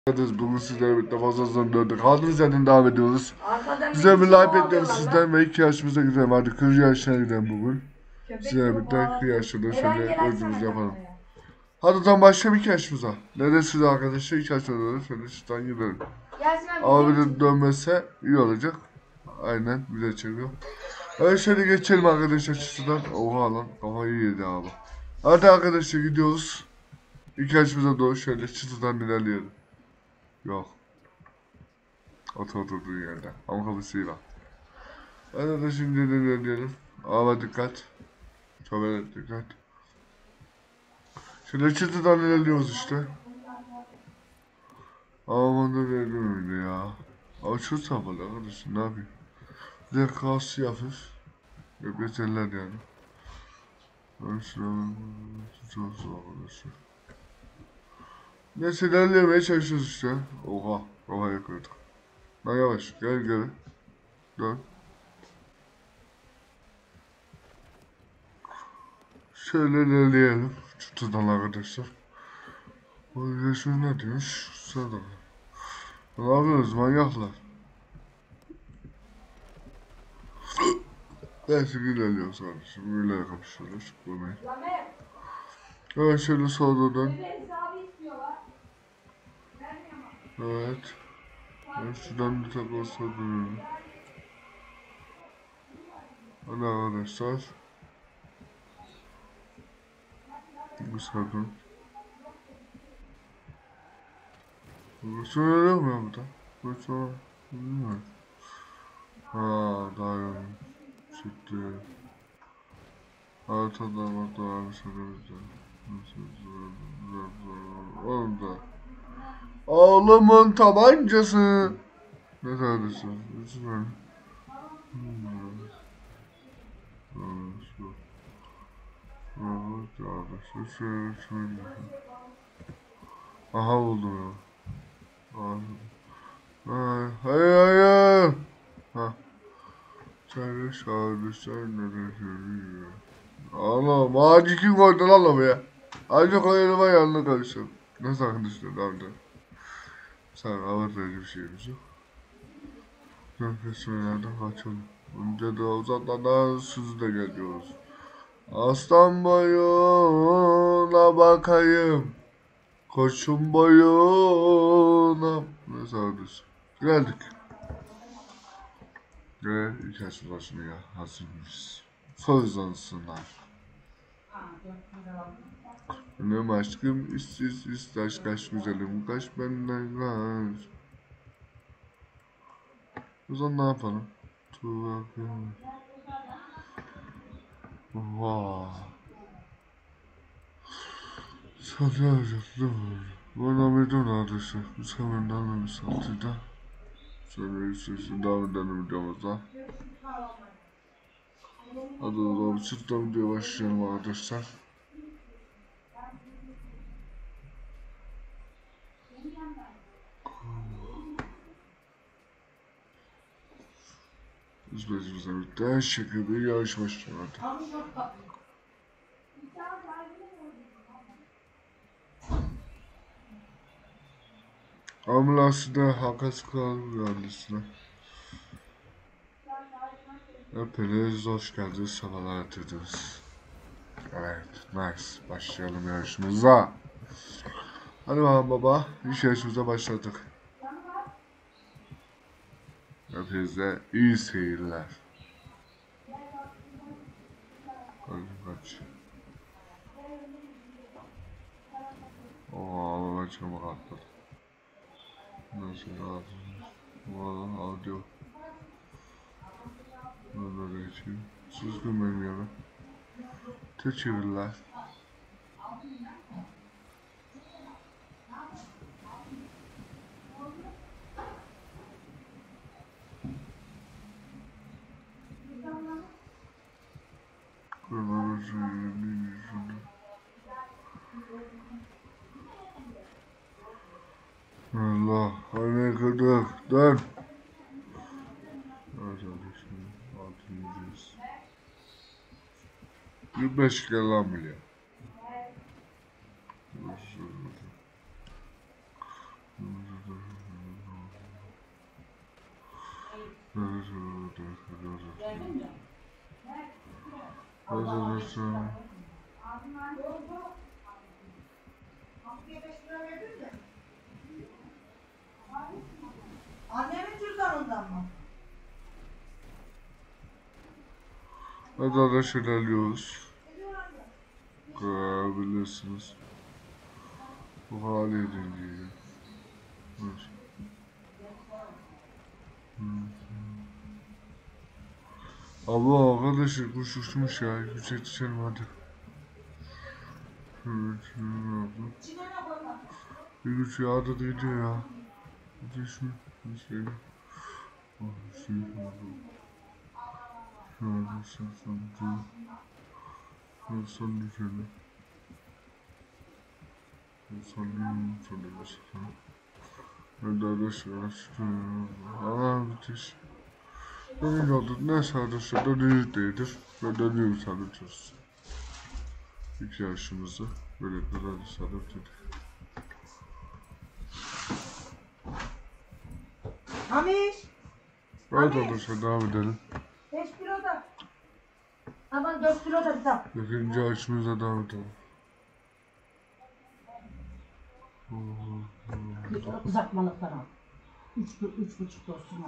Bugün sizlerle birlikte fazla döndük. Kaldığımız yerden devam ediyoruz. Size bir like bekliyoruz sizden ve 2 yaşımıza gidelim. Hadi kır yarışına gidelim bugün. Sizlerle birlikte kır yarışında şöyle özümüzü yapalım. Hadi o zaman başlayalım 2 yaşımıza. Neresiniz arkadaşlar? 2 yaşına doğru şöyle şuradan gidelim. Ama bir de dönmezse iyi olacak. Aynen bize çekiyor. Evet şöyle geçelim arkadaşlar şuradan. Oha lan kafayı yedi abi. Hadi arkadaşlar gidiyoruz. 2 yaşımıza doğru şöyle çıtıdan ilerleyelim. Yok. Oturduğu yerde. Ama kapısıyla. Hadi de şimdi ilerleyelim. Ama dikkat. Çok dikkat. Şöyle çıtıdan ilerliyoruz işte. Ama da verdim öyle ya. Ama çok sabırlı arkadaşım ne yapayım. Bir de kalsı hafif. Beteller yani. Ben şuranın çok zor arkadaşlar. Neyse ilerlemeye çalışıyoruz işte. Oha. Oha yakaladık. Lan yavaş gel geri. Dön. Şöyle ilerleyelim. Çıtıdan arkadaşlar. Bu yaşıyor ne diyormuş? Sırada. Ne yapıyorsunuz manyaklar? Neyse ilerliyoruz kardeşim. İlerle kapışıyoruz. Bulmayın. Evet şöyle solda dön. Evet. Evet şuradan bir takla dönüyorum. Hadi arkadaşlar. Bu sardım. Bu söylüyor mu ya burada? Bu sonra. Bilmiyorum. Haa daha yani. Çıktı. Haritada bak daha bir sarılacak. Oğlum da. Oğlumun tabancası. Ne tanesi? Lütfen. Şöyle. Aha buldum ya. Hayır hayır. Ha. Çare çağırırsan neden söylüyor? Allah'ım ağacı kim koydu lan o ya? Ağacı koyalım yanına karışalım. Nasıl arkadaşlar abi de? Sen avantajlı bir şeyimiz yok. Nefeslerden kaçalım. Önce de uzatmadan sözü de geliyoruz. Aslan boyuna bakayım. Koçun boyuna. Neyse arkadaşlar. Geldik. Ve ilk açıklaşmaya hazırız. Sözlansınlar. Benim aşkım işsiz istaş kaç güzelim kaç benden kaç. O zaman ne yapalım? Tuhafım. Vaa. Sanıyorum. Bana bir dön adresi. Mükemmelden bir saatinde. Şöyle sesi devam edelim videomuza. Hadi o zaman çıktım diye başlayalım arkadaşlar. Biz bezimizle birlikte şekil bir yarış başlayalım hadi. Ambulansı da hakas kaldı kendisine. Hepiniz hoş geldiniz, sabahlar atırdınız. Evet, nice. Başlayalım yarışımıza. Hadi bakalım baba, iş yarışımıza başladık. Hepinize iyi seyirler. Hadi kaç. Ooo, çabuk atladı. Nasıl lazım? Valla audio. Böyle geçeyim. Sustum benim yana. Teşekkürler. Allah, hani kırdık, dön. Evet kardeşim, 600. 25 kere lan bile. Annemin cüzdanından mı? Arkadaşlar ilerliyoruz. Görebilirsiniz. Bu hali edildiği. Allah arkadaşlar kuş uçmuş ya. Yüksek düşelim hadi. Bir güç yağda gidiyor ya. Hadi şunu. Şöyle. Şöyle. Son şöyle. Hadi arkadaşlar. Müthiş. Dönüş oldu. Neyse arkadaşlar dönüş değildir. Ve dönüyoruz arkadaşlar. İki yaşımızı böyle kadar sarıp dedik. Hamiş. Evet arkadaşlar devam edelim. 5 kilo da. Aman 4 kilo da bir tane. İkinci yaşımıza devam edelim. Uzatmalıklar al. 3,5 olsun.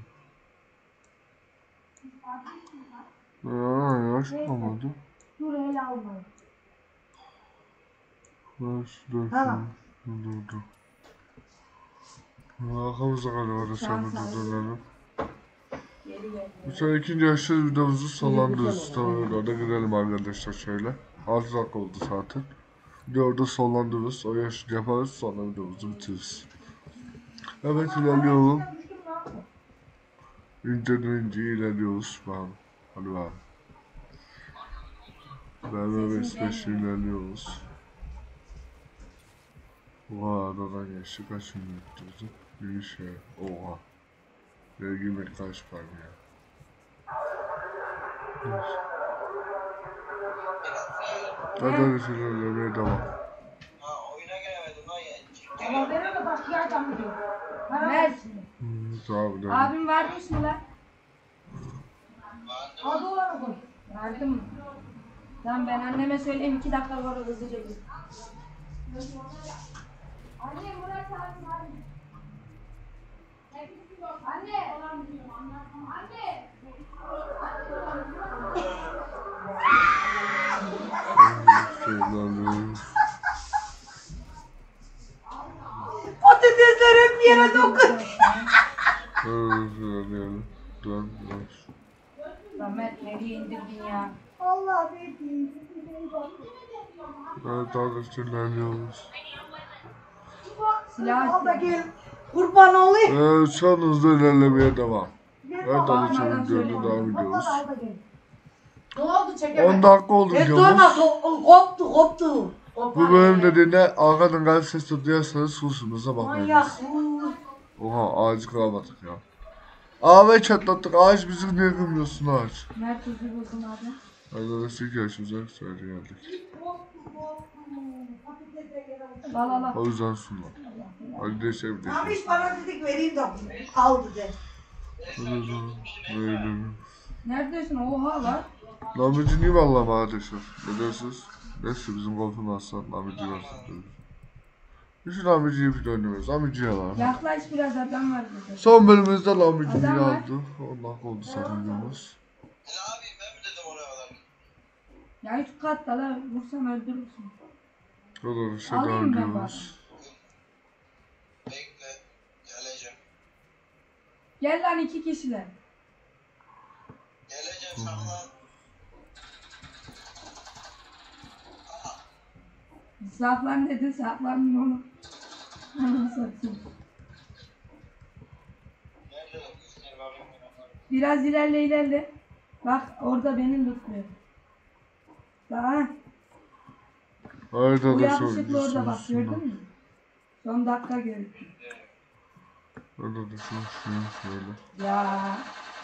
Yaş olmadı. Dur hele almayın. Tamam. Dur. Arkamıza kalıyor arkadaşlar burada dönelim. Bu sene ikinci yaşta videomuzu sonlandırırız. Tabii orada gidelim arkadaşlar şöyle. 6 dakika oldu zaten. Videoda sonlandırırız. O yaşı yaparız sonra videomuzu bitiririz. Evet ilerliyorum. İnce ilerliyoruz. Bakalım. Hadi bakalım. BMW S5 ilerliyoruz. Oha adadan geçti kaç gün yaptırdı. Bir şey. Oha. Vergime kaç para ya. Arkadaşlar ilerlemeye devam. Oyuna gelemedim lan ya. Ama ben de başka yerden biliyorum. Mert. Tamam devam. Abim varmış mı lan? Adı ona koy. Vardı mı? Tamam ben anneme söyleyeyim 2 dakika var hızlıca git. Anne Murat abi var. Anne. Anne. Patatesler hep yere dokun. Lan Mert nereye indirdin ya? Allah bildiğin. Evet arkadaşlar ilerliyoruz. Silah Al da gel. Kurban olayım. Şu an hızlı ilerlemeye devam. Evet Baba, arkadaşlar videoda devam ediyoruz. al da gel. Ne oldu çekemem? 10 dakika oldu videomuz. Koptu. Bu bölüm dediğinde arkadan gayet ses duyarsanız kusurumuza bakmayın. Manyak. Oha ağacı kıramadık ya. Ağabey çatlattık ağaç bizi niye kırmıyorsun ağaç? Mert hızlı buldun abi. Arkadaşlar ilk yaşımıza söyle geldik. Al. O yüzden sunma. Hadi de şey bir de şey. Amiş bana dedik vereyim de al dedi. Böyle. Neredesin? Oha lan. Namici niye vallahi arkadaşlar? Ne diyorsunuz? Neyse bizim golfun aslan Namici varsın. Biz Namici'yi bir dönüyoruz. Namici yalan. Yaklaş biraz adam var burada. Son bölümümüzde Namici'yi Adam var. aldı. Allah oldu sanıyoruz. Ne abi ben mi dedim oraya kadar? Ya üst katta la vursam öldürürsün. Olur işte Alayım ben dönüyoruz. Bekle. Geleceğim. Gel lan 2 kişiler. Geleceğim saklan. Saklan dedi saklanın onu. Anam satayım. Nerede lan? Göster bakayım ben onları. Biraz ilerle. Bak orada beni tutuyor. Daha Evet bu arkadaşlar. yakışıklı orada bak gördün mü? Son dakika gördüm. Evet arkadaşlar şöyle. Ya.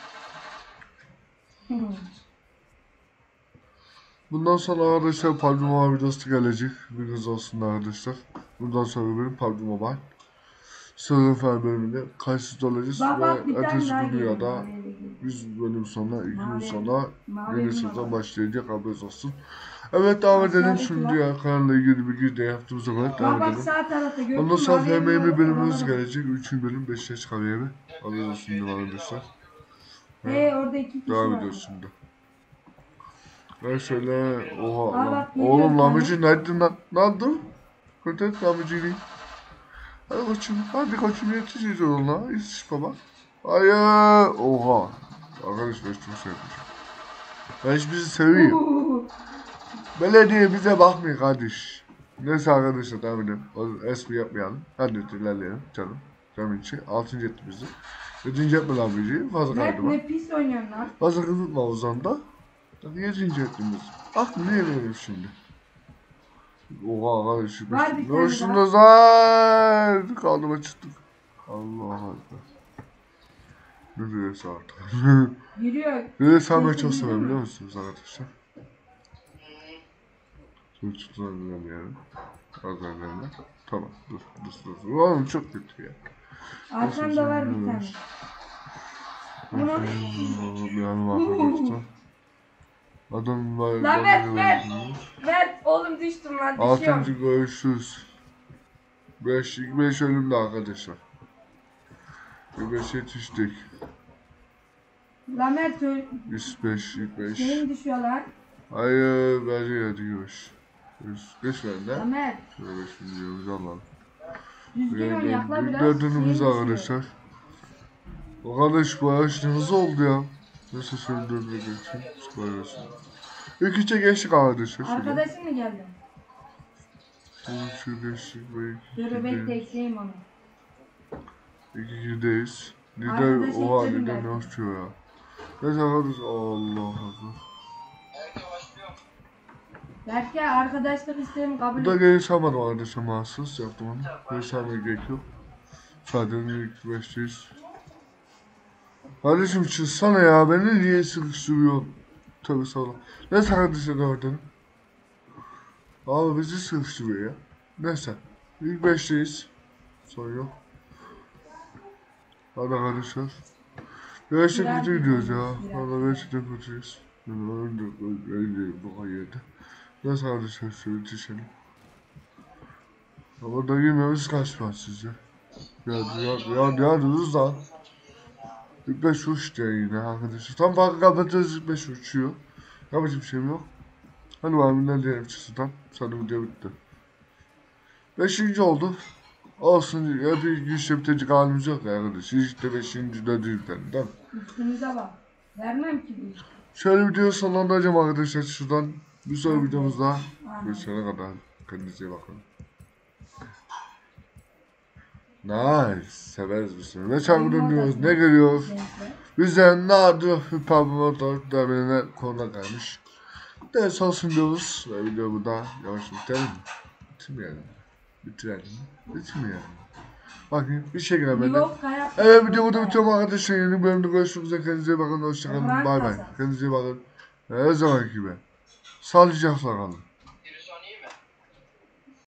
Bundan sonra arkadaşlar PUBG Mobile videosu gelecek. Bilginiz olsun arkadaşlar. Bundan sonra benim PUBG Mobile. Sınıf bölümünde karşısız olacağız Bak bak bir ve tane ertesi daha gün geliyor. dünyada 100 bölüm sonra 2 gün sonra yeni sezon başlayacak, haberiniz olsun. Evet, devam edelim şimdi ya, kanalla ilgili bir girde yaptığımız zaman Bak devam bak edelim. sağ tarafta gördün mü? Ondan sonra Mavi evin FM'li bölümümüz orada. gelecek. 3. bölüm 5'e çıkarıyor evi. Haberiniz olsun diyorum arkadaşlar. Hey orada 2 kişi Devam var. ediyoruz şimdi. Ben şöyle oha Aa, lan. bak, geliyor Oğlum bir tane. Lamici nerede lan? Ne oldu? Kötü Lamici'yi. Hadi koçum, hadi koçum yetişeceğiz onunla. Yetiş baba. Hayır. Oha. Arkadaş ben çok sevdim. Ben bizi seviyorum. Uuu. Belediye bize bakmıyor kardeş. Neyse arkadaşlar, devam edelim. O espri yapmayalım. Hadi ilerleyelim canım. Canım için. 6. etti bizi. 7. etme Lamici'yi. Fazla Mert kaydı var. ne pis oynuyorsun lan. Fazla kızıtma Ozan'da. 7. ettiğimiz. Bak niye veriyorum şimdi? Oha arkadaş. Var bir Ne tane hoşsun daha. Ozan. Kaldıma çıktık. Allah Allah. Ne diyorsa artık. Yürüyor. Böyle sanmayı çok severim biliyor musunuz arkadaşlar? Şimdi tutunabilirim yani. Azarlarına. Tamam dur. Oğlum çok kötü ya. Arkamda var bir tane. Bunu... Yani arkadaşlar. Adam var. Lan Mert oğlum düştüm lan düşüyorum. 6. görüşürüz. 5 ölümde arkadaşlar. 5 yetiştik. Lan Mert öl... 105. Şeyim düşüyor lan. Hayır, hadi görüş. Geç benden. Lan Mert. Şöyle şimdi diyoruz Allah'ım. Düzgün oynakla biraz. Dördünümüz şeyim arkadaşlar. O kardeş bu araç ne hızlı oldu ya. Neyse şöyle dördüne geçeyim. Sıkılayıyorsun. İlk içe geçtik arkadaşlar. düşüyor. Şöyle. Arkadaşın mı geldi? Şöyle geçtik ve Dur bekle ekleyeyim onu. 2'deyiz. Lider, Arkadaş oha ekledim lider ben. ne uçuyor ya. Neyse arkadaş, Allah Allah. Erken başlıyor. Belki arkadaşlık isteğimi kabul Bu da et. geri sarmadım arkadaşlar, mahsus yaptım onu. Geri sarmaya gerek yok. Sadece ilk 5'teyiz. Kardeşim çıksana ya, beni niye sıkıştırıyorsun? Tabii sağ Neyse arkadaşlar, devam edelim. Abi bizi sıkıştırıyor ya. Neyse. İlk 5'teyiz. Sorun yok. Hadi arkadaşlar. 5'te kötü gidiyoruz ya. Valla 5'te kötüyüz. Öyle bu yerde. Neyse arkadaşlar, şöyle yetişelim. Ama da girmemiz kaç var sizce? Ya hızlı lan. İlk 5 uç diye yine arkadaşlar. Tam farkı kapatıyoruz, ilk 5 uçuyor. Yapacak bir şeyim yok. Hadi bakalım ne diyelim çıksın tam. Sanırım video bitti. 5. oldu. Olsun ya, bir güçle bitecek halimiz yok ya arkadaş. İşte 5. dördüncüden değil mi? Üstünüze bak. Vermem ki bu. Şöyle videoyu sonlandıracağım arkadaşlar şuradan. Bir sonraki videomuzda görüşene kadar. Kendinize iyi bakın. Nice. Severiz biz seni. Ne çabuk dönüyoruz, ne geliyoruz. Bize nadir hüpap motor demirine konu gelmiş. Ders olsun diyoruz. Ve videomu da yavaş bitirelim. Bitirmeyelim. Bakın bir şey gelmedi. Evet, videomu da bitiyorum arkadaşlar. Yeni bölümde görüşmek üzere. Kendinize iyi bakın. Hoşçakalın. Bay bay. Kendinize iyi bakın. Her zaman gibi. Sağlıcakla kalın.